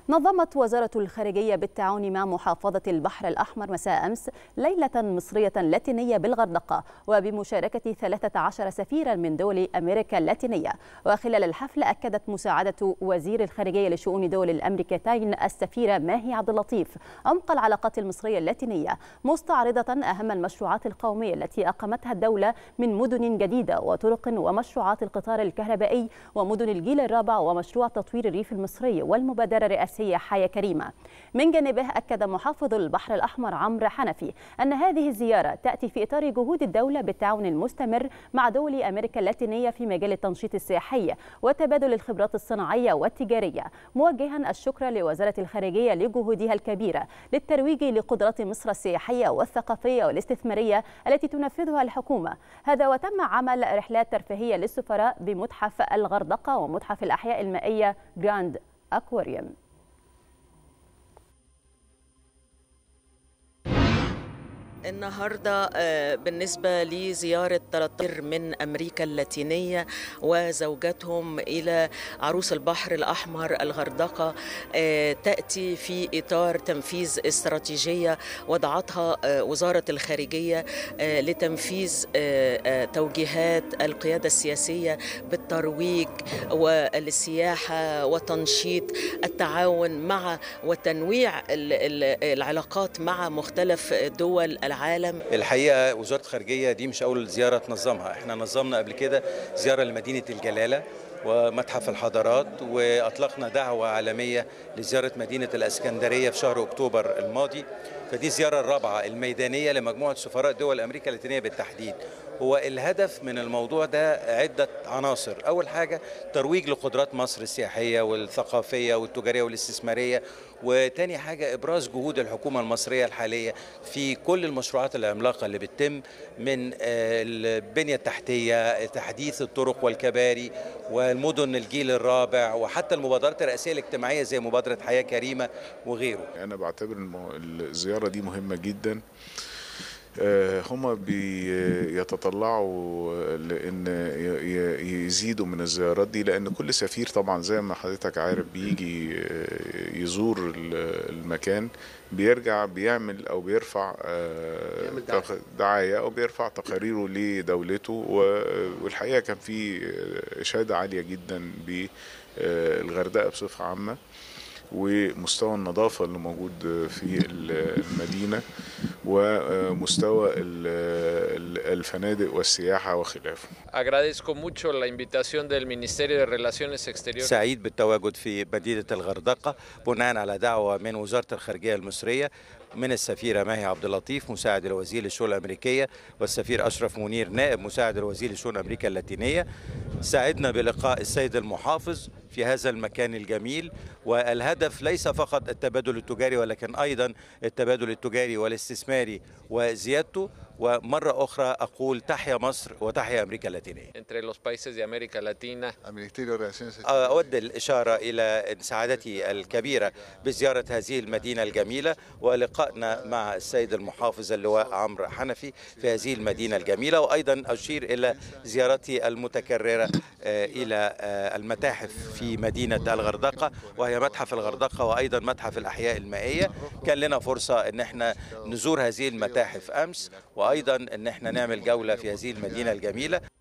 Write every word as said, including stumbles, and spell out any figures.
نظمت وزارة الخارجية بالتعاون مع محافظة البحر الأحمر مساء أمس ليلة مصرية لاتينية بالغردقة، وبمشاركة ثلاثة عشر سفيرا من دول أمريكا اللاتينية. وخلال الحفل أكدت مساعدة وزير الخارجية لشؤون دول الأمريكتين السفيرة ماهي عبد اللطيف عمق العلاقات المصرية اللاتينية، مستعرضة أهم المشروعات القومية التي أقامتها الدولة من مدن جديدة وطرق ومشروعات القطار الكهربائي ومدن الجيل الرابع ومشروع تطوير الريف المصري والمبادرة الرئاسية حياة كريمة. من جانبه أكد محافظ البحر الأحمر عمرو حنفي أن هذه الزيارة تأتي في إطار جهود الدولة بالتعاون المستمر مع دول أمريكا اللاتينية في مجال التنشيط السياحي وتبادل الخبرات الصناعية والتجارية، موجها الشكر لوزارة الخارجية لجهودها الكبيرة للترويج لقدرات مصر السياحية والثقافية والاستثمارية التي تنفذها الحكومة. هذا وتم عمل رحلات ترفيهية للسفراء بمتحف الغردقة ومتحف الأحياء المائية جراند أكواريوم. النهارده بالنسبة لزيارة ثلاثة من أمريكا اللاتينية وزوجاتهم إلى عروس البحر الأحمر الغردقة تأتي في إطار تنفيذ استراتيجية وضعتها وزارة الخارجية لتنفيذ توجيهات القيادة السياسية بالترويج والسياحة وتنشيط التعاون مع وتنويع العلاقات مع مختلف دول العالم. الحقيقة وزارة الخارجية دي مش أول زيارة تنظمها، احنا نظمنا قبل كده زيارة لمدينة الجلالة ومتحف الحضارات، وأطلقنا دعوة عالمية لزيارة مدينة الإسكندرية في شهر أكتوبر الماضي. فدي الزيارة الرابعة الميدانية لمجموعة سفراء دول أمريكا اللاتينية بالتحديد. هو الهدف من الموضوع ده عدة عناصر. أول حاجة ترويج لقدرات مصر السياحية والثقافية والتجارية والاستثمارية، وتاني حاجة إبراز جهود الحكومة المصرية الحالية في كل المشروعات العملاقة اللي بتتم من البنية التحتية، تحديث الطرق والكباري والمدن الجيل الرابع، وحتى المبادرات الرئاسية الاجتماعية زي مبادرة حياة كريمة وغيره. أنا بعتبر إن الزيارة دي مهمة جدا. هما بيتطلعوا لأن يزيدوا من الزيارات دي، لأن كل سفير طبعا زي ما حضرتك عارف بيجي يزور المكان بيرجع بيعمل أو بيرفع دعاية أو بيرفع تقاريره لدولته. والحقيقة كان في إشادة عالية جدا بالغردقة بصفة عامة ومستوى النظافة اللي موجود في المدينة ومستوى الفنادق والسياحة وخلافه. سعيد بالتواجد في مدينة الغردقة بناء على دعوة من وزارة الخارجية المصرية من السفيرة ماهي عبد اللطيف مساعد الوزير للشؤون الأمريكية والسفير أشرف منير نائب مساعد الوزير لشؤون أمريكا اللاتينية. ساعدنا بلقاء السيد المحافظ في هذا المكان الجميل، والهدف ليس فقط التبادل التجاري ولكن أيضا التبادل التجاري والاستثماري وزيادته. ومرة أخرى أقول تحيا مصر وتحيا أمريكا اللاتينية. أود الإشارة إلى سعادتي الكبيرة بزيارة هذه المدينة الجميلة ولقائنا مع السيد المحافظ اللواء عمرو حنفي في هذه المدينة الجميلة، وأيضا أشير إلى زيارتي المتكررة إلى المتاحف في مدينة الغردقة، وهي متحف الغردقة وأيضا متحف الأحياء المائية. كان لنا فرصة أن احنا نزور هذه المتاحف أمس، وأيضا أن احنا نعمل جولة في هذه المدينة الجميلة.